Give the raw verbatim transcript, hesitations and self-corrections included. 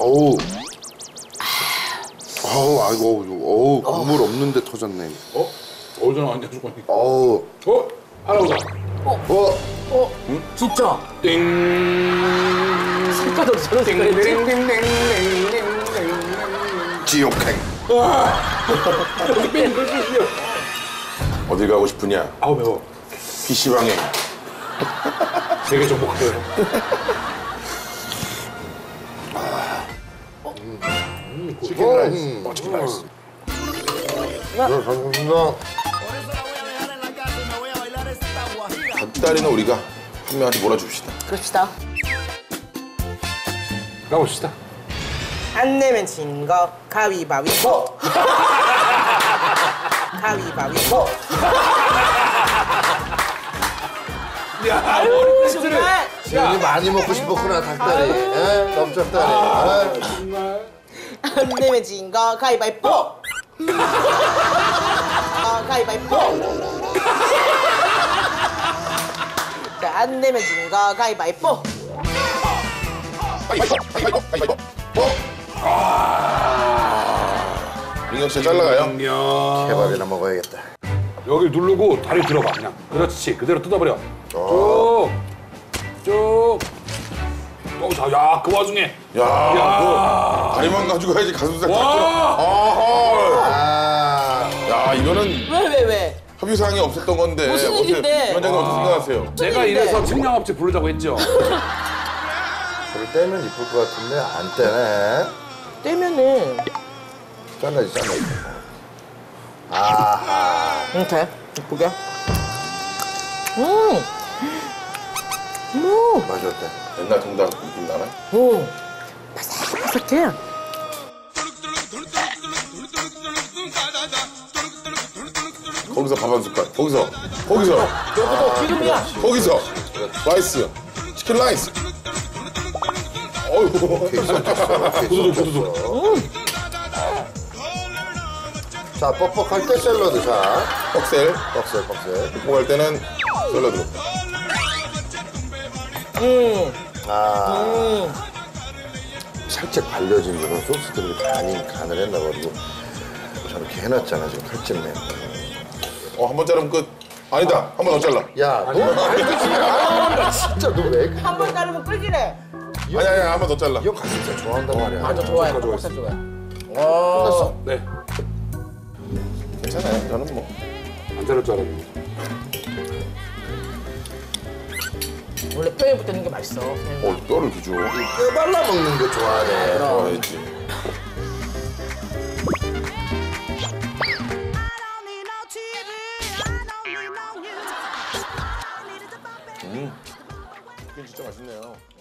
어우. 어우, 아이고, 어우, 국물 없는데 터졌네. 어? 어디서 나왔냐, 주머니. 어우. 어? 할아버지. 어? 어? 응? 진짜? 띵. 색깔도 저런 색깔이지? 띵띵띵띵띵띵띵. 지옥행. 여기 뺀 거지. 어딜 가고 싶으냐? 아우, 매워. 피시방에. 세계 정복해요. 치킨 라이스. 어, 치킨 라이스. 네, 감사합니다. 닭다리는 우리가 한 명한테 몰아줍시다. 그럽시다. 가봅시다. 안 내면 진 거 가위바위보. 가위바위보. 야, 머리 댄스를. 여기 많이 먹고 싶었구나, 닭다리. 에? 넓적다리. 아, 정말. 안 내면 진 거 가위바위보. 어, 가위바위보. 자, 안 내면 진 거 가위바위보. 민경 씨 잘라가요? 민경. 개밥이나 먹어야겠다. 여기 누르고 다리 들어봐, 그냥. 그렇지, 그대로 뜯어버려. 쭉. 쭉. 또, 자, 야, 그 와중에. 야, 야. 그 다리만 가지고 가야지 가슴살 다 와. 뚫어. 아하. 아. 야, 이거는 왜, 왜, 왜? 협의사항이 없었던 건데. 무슨 어떻게- 일인데? 위원장님 어떻게 생각하세요? 내가 일인데? 이래서 측량업체 부르자고 했죠. 불을 떼면 이쁠 것 같은데 안 떼네. 떼면은. 잘라지, 잘라지. 아하. 이렇게 예쁘게. 음. 음. 맛이 어때? 옛날 통닭 느낌 나나? 오. 바삭바삭해. 거기서 밥 한 숟갈. 거기서. 거기서. 여기도 지금이야. 거기서. 라이스. 치킨 라이스. 어휴. 오케이, 섞였어. 오케이, 섞였어. 자, 뻑뻑할 때 샐러드, 자. 뻑셀. 뻑셀, 뻑셀. 볶할 때는 샐러드로. 음. 아. 음. 살짝 발려진 그런 소스들을 간이 간을 했나가지고 저렇게 해놨잖아, 지금 칼집네. 어, 한 번 자르면 끝. 아니다. 한 번 더 잘라. 야, 너 말이지. 아, 나 진짜 너 왜? 한 번 자르면 끌기래. 아니, 아니, 한 번 더 잘라. 이 형 가슴살 좋아한단 말이야. 맞아, 좋아해. 좋아했어. 닭가슴살 좋아해. 끝났어. 네. 괜찮아요. 저는 뭐. 안 자를 줄 알았는데. 원래 뼈에 붙는 게 맛있어. 어, 뼈를 이렇게 줘. 뼈 발라 먹는 거 좋아하네. 좋아했지. 음. 치킨 진짜 맛있네요.